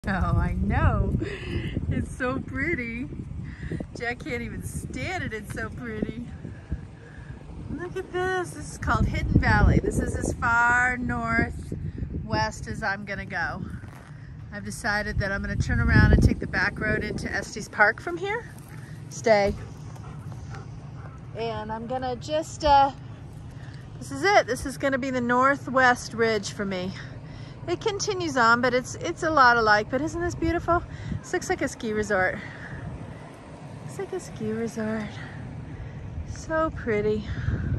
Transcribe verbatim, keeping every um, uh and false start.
Oh, I know. It's so pretty. Jack can't even stand it. It's so pretty. Look at this. This is called Hidden Valley. This is as far northwest as I'm gonna go. I've decided that I'm gonna turn around and take the back road into Estes Park from here. Stay. And I'm gonna just, uh, this is it. This is gonna be the northwest ridge for me. It continues on, but it's it's a lot alike. But isn't this beautiful? This looks like a ski resort. Looks like a ski resort. So pretty.